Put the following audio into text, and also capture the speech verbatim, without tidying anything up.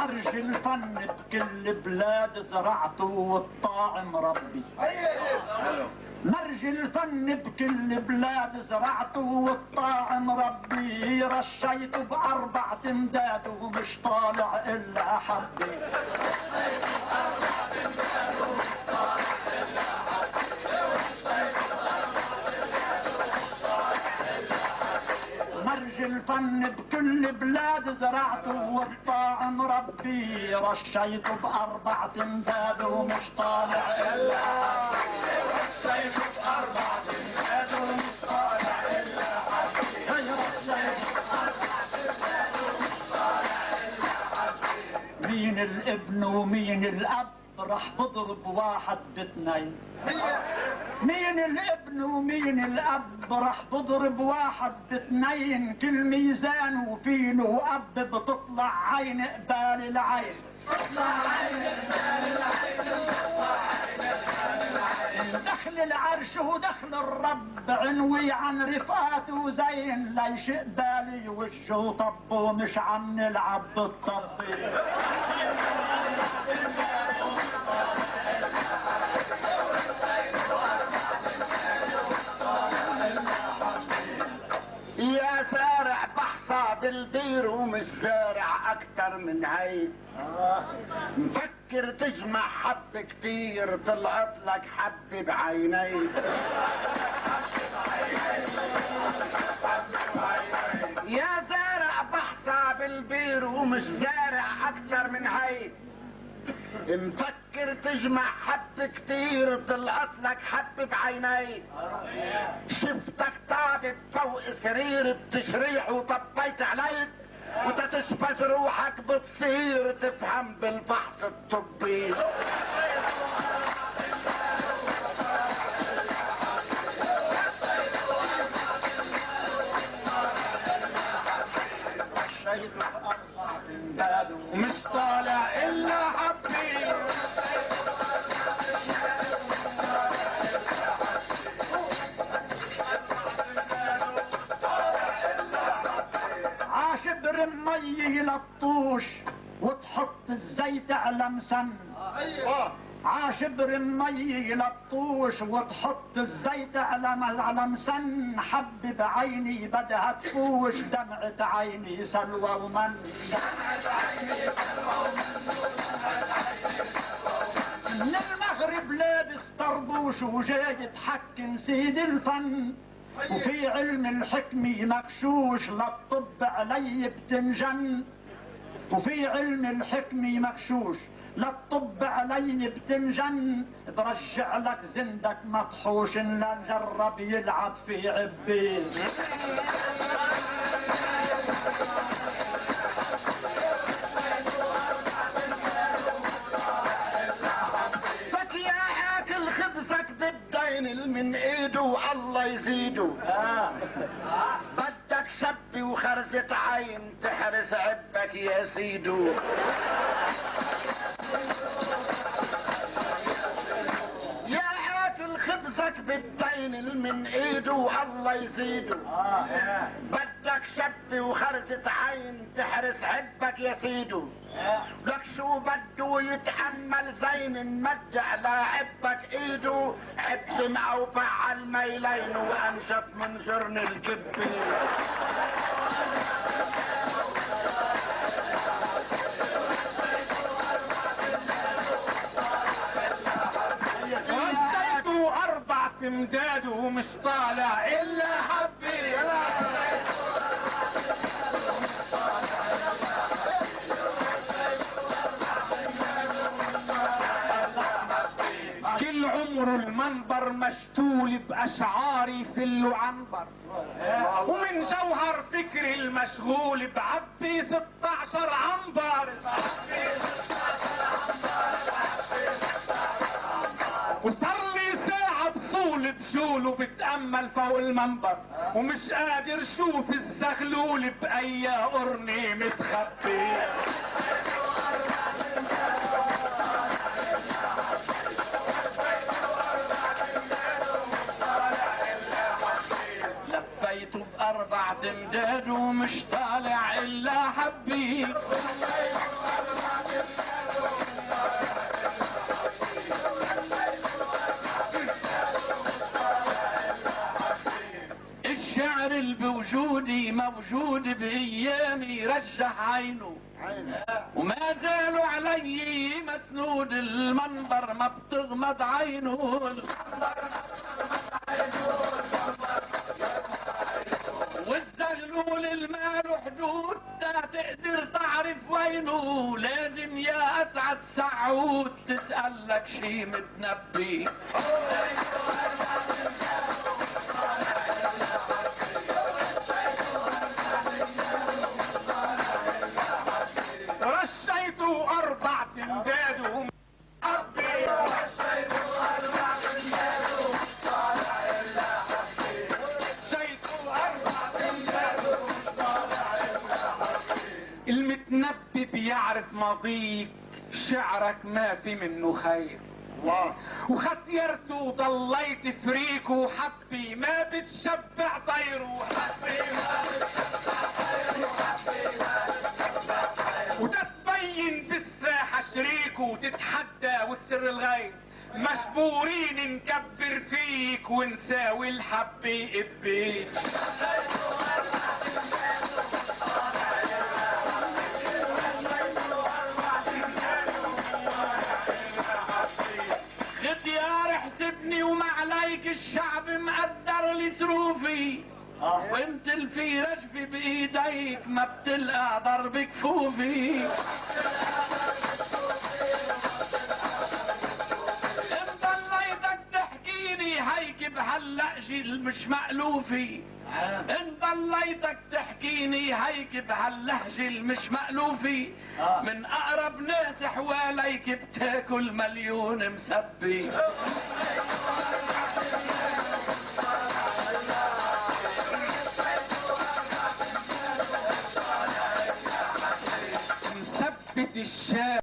مرج الفن بكل بلاد زرعته والطاعم ربي. مرج الفن بكل بلاد زرعته والطاعم ربي. رشيته بأربع تمداد ومش طالع إلا حبي. مرج الفن بكل بلاد زرعته والطاعم ربي. رشيته بأربع تمداد ومش طالع إلا حبي. رشيته بأربع تمداد ومش طالع إلا حبي. رشيته بأربع تمداد ومش طالع إلا حبي. مين الابن ومين الأب رح بضرب واحد باثنين. مين الابن ومين الاب رح بضرب واحد باثنين. كل ميزان وفينه اب بتطلع عين قبال العين. تطلع عين قبال العين. دخل العرش ودخل الرب عنوي عن رفاته زين. ليش قبالي وشه طب ومش عم نلعب بالطبي. يا زارع بحصى بالبير ومش زارع اكتر من هي. مفكر تجمع حب كتير طلعت لك حب بعيني. يا زارع بحصى بالبير ومش زارع اكتر من هي. مفكر تجمع حب كتير طلعت لك حب بعيني. شفتك طابت فوق سرير التشريح وطبيت عليك وتتشفى روحك بتصير تفهم بالفحص الطبي. ومش طالع الا حبي. عاشبر المي للطوش وتحط الزيت على مسن. عاشبر المي للطوش وتحط الزيت على على مسن. حب بعيني بدها تفوش دمعة عيني سلوى ومن. دمعة عيني سلوى ومن. من المغرب لابس طربوش وجاي تحكم سيد الفن. وفي علم الحكمة مغشوش للطب علي بتنجن. وفي علم الحكمة مغشوش للطب علي بتنجن. برجع لك زندك مطحوش ان لا نجرب يلعب في عبين. فك يا اكل خبزك بالدين من ايده والله يزيده. بدك شبي وخرزة عين تحرس عبك يا سيدو. يا اكل خبزك بالدين من ايده والله يزيده. بدك شبي وخرزة عين تحرس عبك يا سيدو. لك شو بده يتحمل زين مد على عبك ايده. عب معوفع على الميلين وانشف من جرن الجبين. وزيته اربع تمداد ومش طالع الا حبي. كل عمر المنبر مشتول باشعاري في العنبر. ومن جوهر فكري المشغول بعبي ستاشر عنبر. وصار لي ساعة بصول بجول وبتأمل فوق المنبر. ومش قادر شوف الزغلول بأي قرني متخبي. لفيته بأربع تمداد ومش طالع إلا حبي. موجود بايامي رجح عينه، وما زالوا علي مسنود المنبر ما بتغمض عينه. والزغلول المال حدود لا تقدر تعرف وينه، لازم يا اسعد سعود تسألك شي متنبي. رشيته اربع تنداد وهم حبي، رشيته اربع تنداد وهم طالع الا حبي، رشيته اربع تنداد وهم طالع الا حبي. المتنبي بيعرف ماضيك، شعرك ما في منه خير، وختيرته وضليت فريك وحبي ما بتشبع طيره، حبي ما بتشبع طيره، حبي ما بتشبع طيره. وتتبين بالساحة شريك وتتحدى وتسر الغير، مجبورين نكبر فيك ونساوي الحبي ابيك. خديار احسبني وما عليك الشعب مقدر لي ظروفي، وانت الفي رجفي بايديك ما بتلقى ضرب كفوفي. ان ضليتك تحكيني هيك بهلا جيل مش مألوفي، ان ضليتك تحكيني هيك بهاللهجة المش مألوفي، من اقرب ناس حواليك بتاكل مليون مسبي. مثبت الشارع